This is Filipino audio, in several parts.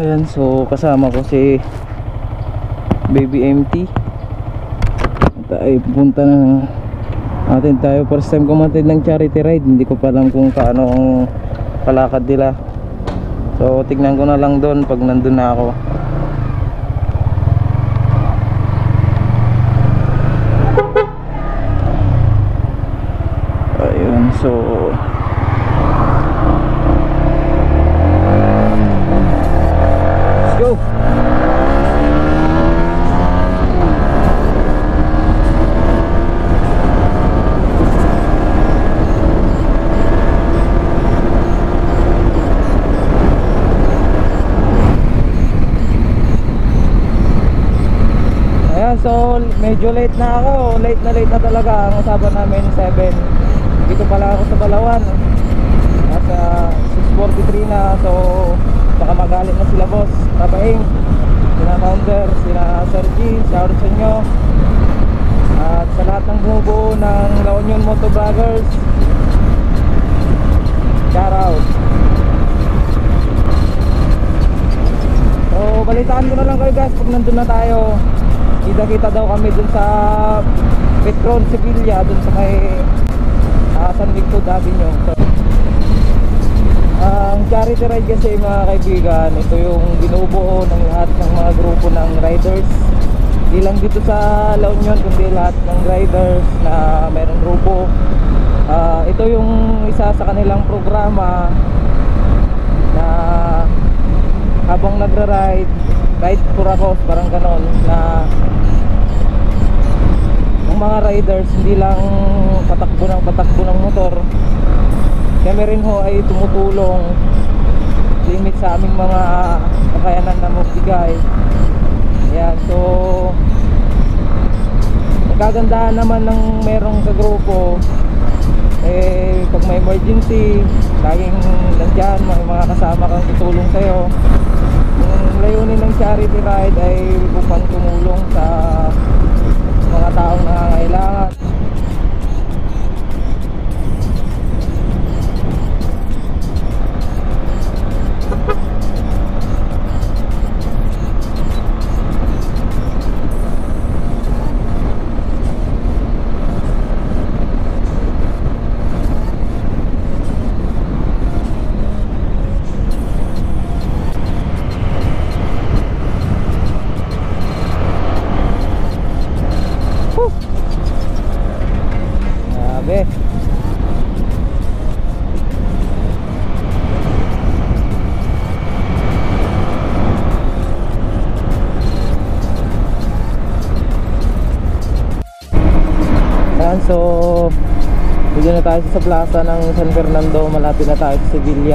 Ayan, so kasama ko si Baby MT. At ay pupunta na natin tayo. First time kumatid ng charity ride. Hindi ko pa alam kung kaano ang palakad nila. So tignan ko na lang doon pag nandun na ako. Ayun, so let's go. So medyo late na ako. Late na talaga. Ang usapan namin 7. Dito pala ako sa Balawan. Nasa 6:43 na. So baka magalit na sila boss Tapaing, sina Founder, sina Sir G. Shout out sa inyo. At sa lahat ng bumubuo ng La Union Moto Vloggers, shout out. So balitaan ko na lang kayo guys pag nandun na tayo. Kita daw kami dun sa Petron, Sevilla, dun sa may San Victor Avenue. So, ang charity ride kasi mga kaibigan, ito yung binubuo ng lahat ng mga grupo ng riders. Hindi lang dito sa La Union, kundi lahat ng riders na mayroong grupo. Ito yung isa sa kanilang programa na habang nagra-ride, ride for a cause, parang ganon, na ang mga riders hindi lang patakbo ng motor, kami rin ho ay tumutulong limit sa aming mga kakayanan na magbigay. Ayan, so ang kagandahan naman ng merong sa grupo, pag may emergency laging nandyan, may mga kasama kang tutulong sa'yo. Yung layunin ng charity ride ay upang tumulong sa mga taong nangangailangan. Grabe. Ayan, so dito na tayo sa plaza ng San Fernando. Malapit na tayo sa Sevilla.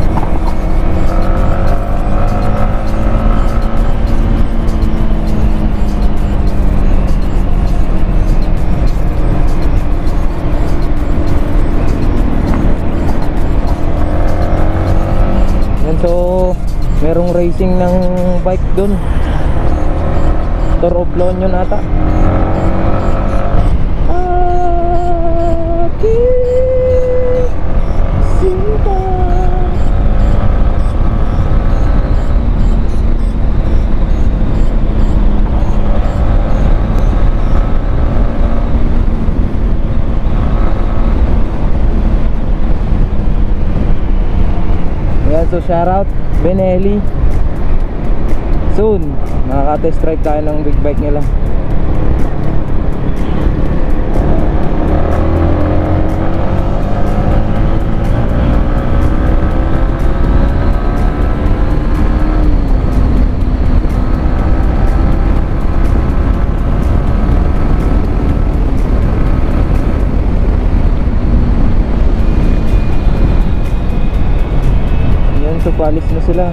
So merong racing ng bike dun, Tour of La Union ata. So shout out Benelli. Soon makaka-test drive tayo ng big bike nila. So palis na sila.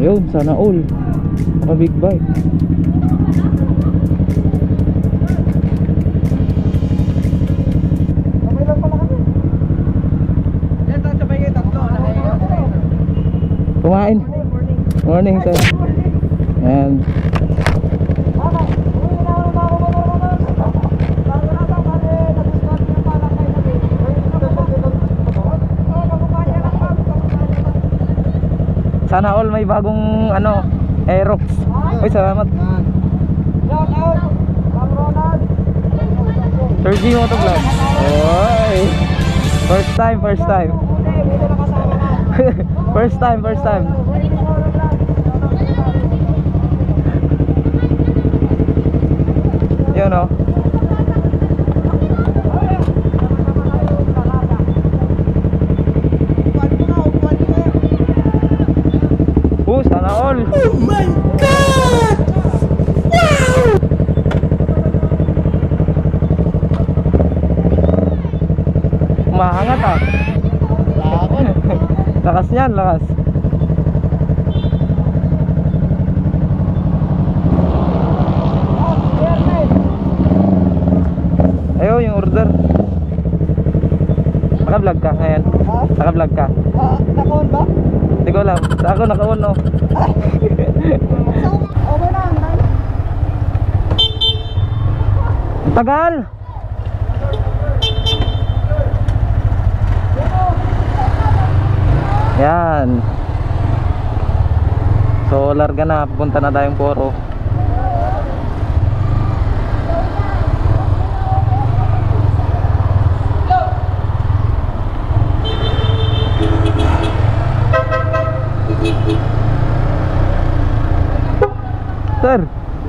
Yun, sana all. Mga big bike. Kumain. Morning sir. And sana all may bagong ano, Aerox. Uy, salamat. Sir G Motovlog. Oy. First time. First time. Yun o. Sana all. Oh my God! Wow! Umaangat ah. Lakas niyan, lakas. Ayo, yung order. Naka-vlog ka ngayon? Naka-vlog ka? Naka-on ba? Hindi ko alam. Sa ako naka-on oh. Okay lang. Tagal! Yan. So larga na, pupunta na tayong Poro. Sir.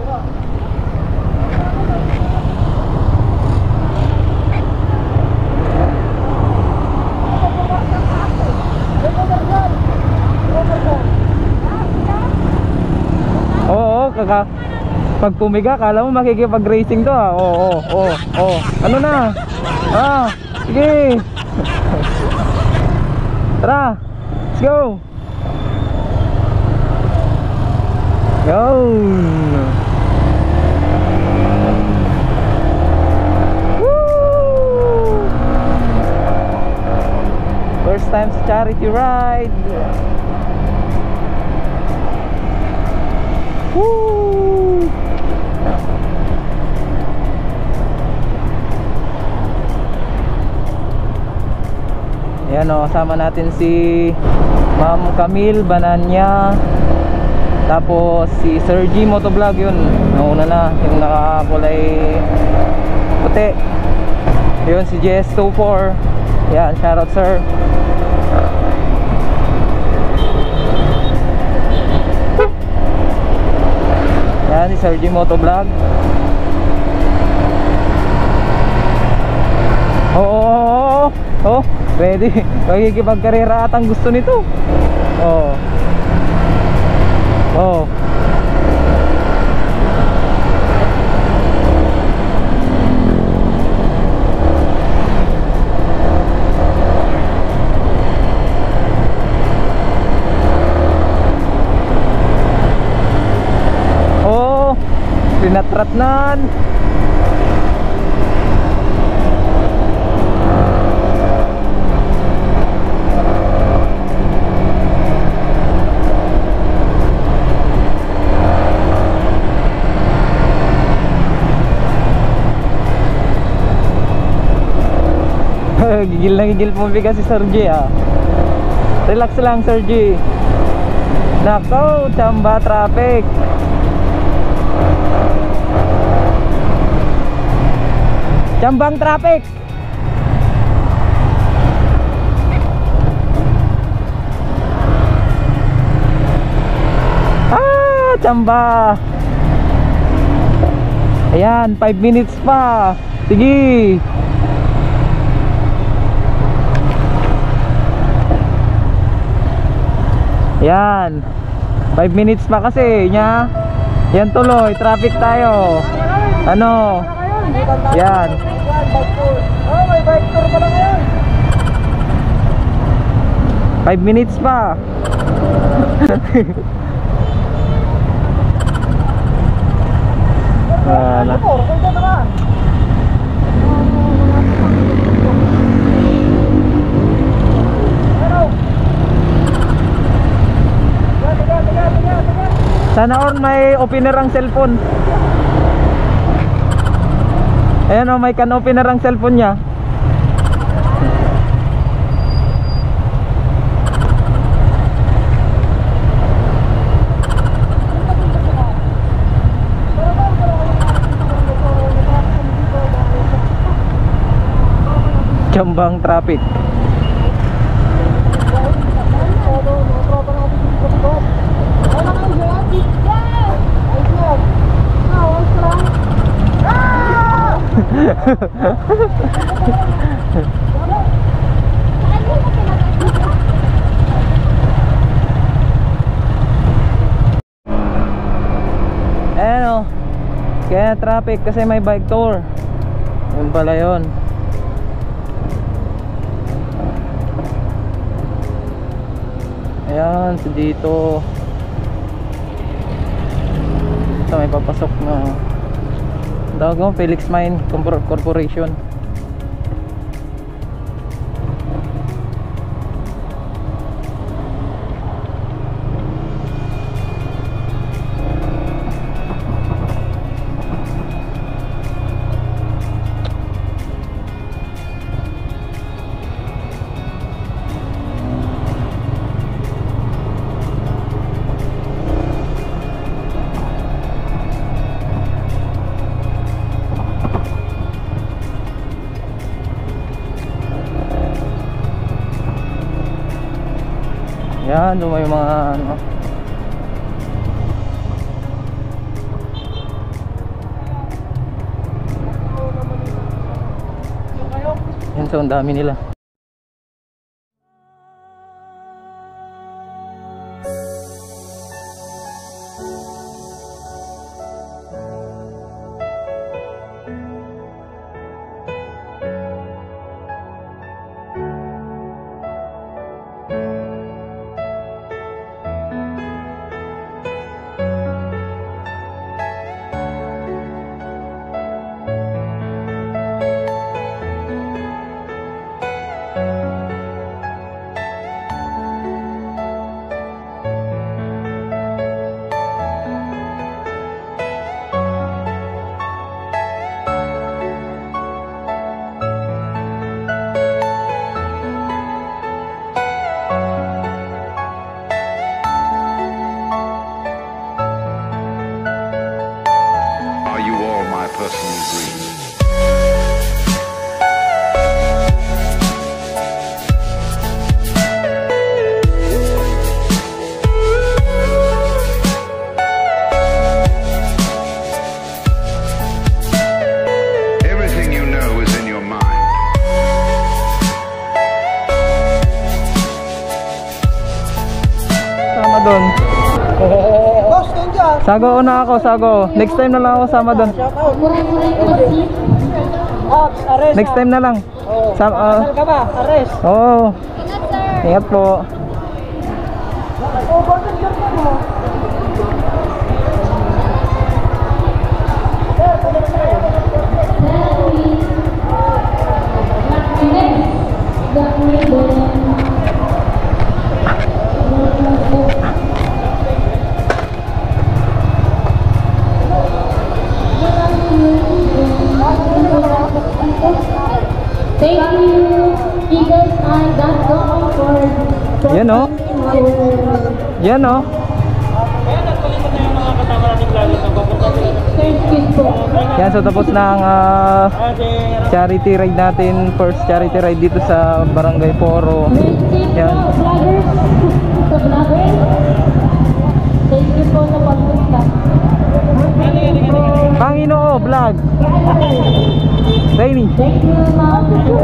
Oo, pag pumiga, kala mo makikipag-racing to ah. Oo. Ano na? Sige. Tara. Let's go. Yun. Woo! First time sa charity ride. Woo! Ayan o, kasama natin si Ma'am Camille Bananya. Tapos si Sir G Motovlog, yun nauna na, yung nakakulay puti. Yun si JS24. Yan, shoutout sir. Yan si Sir G Motovlog. Oh, ready. Magkikipagkarera at ang gusto nito. Oh. Pinatratnan. Gigil na gigil pumiga si Sir G ah. Relax lang Sir G. Nako, chamba traffic. Chambang traffic. Chamba. Ayan, 5 minutes pa. Sige. Yan 5 minutes pa kasi nya. Yan tuloy, traffic tayo. Ano? Yan. Oh, may bike tour pa lang ngayon. 5 minutes pa. pala. Motor, kaya naman. Sana all may opener ang cellphone. Ayan o, may can opener ang cellphone niya. Jambang traffic. Ayan o, kaya traffic kasi may bike tour. Yun pala yun. Ayan, so dito ito may papasok na tawag mo, Felix Mine Corporation. Yan, doon may mga ano. Yan, so ang dami nila. personal dream. Everything you know is in your mind. Sama doon. Boss, doon dyan. Sago una ako, sago. Next time na lang ako sama doon. Ops, arrest. Next time na lang. Oh. Sam Saan ka ba? Arrest. Oo. Ingat po. Oh, bakit dyan ka mo? Thank you, eagleseye.com for Yan o. Yan o. Thank you po. Yan, so tapos na ang charity ride natin. First charity ride dito sa Barangay Poro. Yan. Vloggers, sa vloggers. Thank you po sa pagpunta. Panginoon vlog. Rainy. Thank you, ma'am.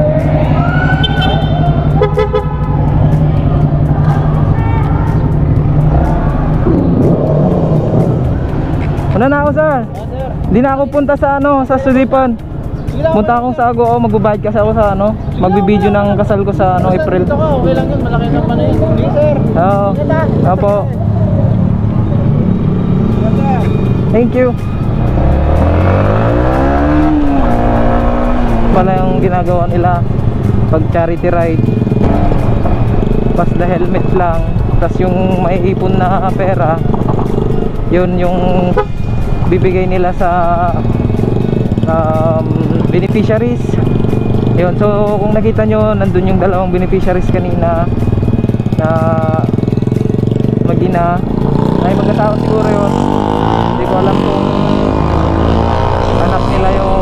Ano na ako, sir? Hindi na ako punta sa sa Sudipan. Punta akong sa Ago, magbabayad kasi ako sa magbibideo ng kasal ko sa April. Okay lang yun, malaki naman eh. Hindi, sir. Oo. Opo. Thank you. Pala yung ginagawa nila pag charity ride, pas the helmet lang, tas yung maiipon na pera yun yung bibigay nila sa beneficiaries. Yun, so kung nakita nyo, nandun yung dalawang beneficiaries kanina na mag-ina, ay mag-asawa siguro yun, hindi ko alam kung anak nila yung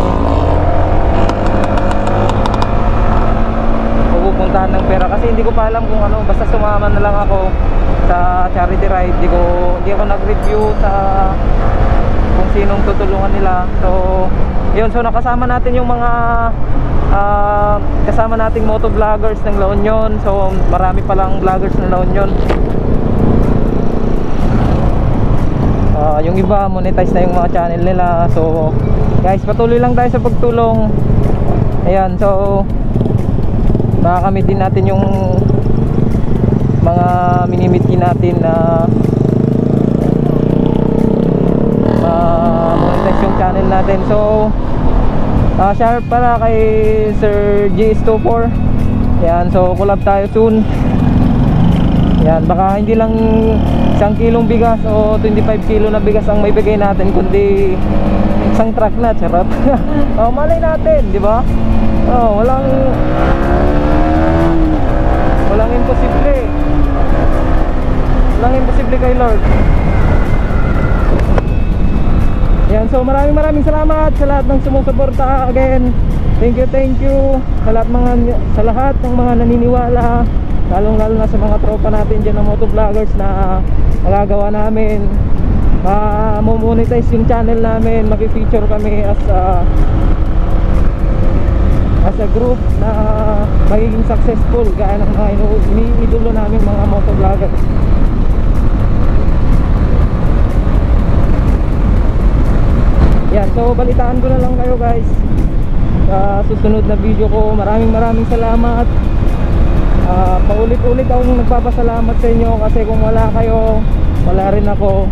pupuntahan ng pera, kasi hindi ko pa alam kung ano, basta sumama na lang ako sa charity ride. Hindi ako nag-review sa kung sinong tutulungan nila. So yun, so nakasama natin yung mga kasama nating motovloggers ng La Union. So marami palang vloggers ng La Union. Yung iba monetize na yung mga channel nila. So guys, patuloy lang tayo sa pagtulong. Ayan, so makakamit din natin yung mga minimiti natin na monetize yung channel natin. So shout para kay Sir GS24. Yan, so collab tayo soon. Yan, baka hindi lang 1 kilong bigas o 25 kilo na bigas ang may bigay natin, kundi isang truck na, charot. Malay natin, di ba? Walang imposible. Walang imposible kay Lord. Yan, so maraming salamat sa lahat ng sumusuporta. Again, thank you sa lahat ng mga naniniwala, lalong-lalo na sa mga tropa natin dyan ng motovloggers na magagawa namin ma-monetize yung channel namin. Mag-feature kami as a group na magiging successful gaya ng mga iniidolo namin mga motovloggers. Yan, so balitaan ko na lang kayo guys sa susunod na video ko. Maraming salamat. Paulit-ulit akong nagpapasalamat sa inyo, kasi kung wala kayo, wala rin ako.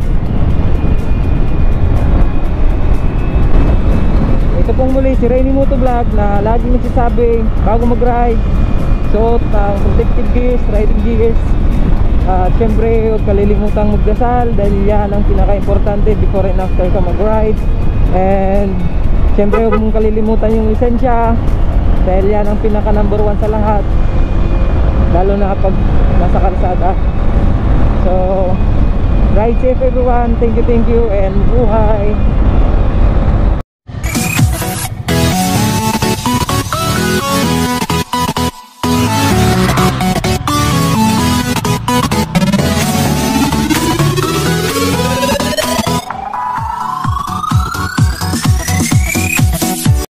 Ito pong muli si Rainy Motovlog na laging nagsasabi bago mag-ride, suot ang protective gears, riding gears. At syempre huwag kalilimutang magdasal, dahil yan ang pinaka-importante before and after ka mag-ride. And syempre huwag mong kalilimutan yung lisensya, dahil yan ang pinaka number 1 sa lahat, lalo na pag nasa kalsada. So ride safe everyone. Thank you and buhay.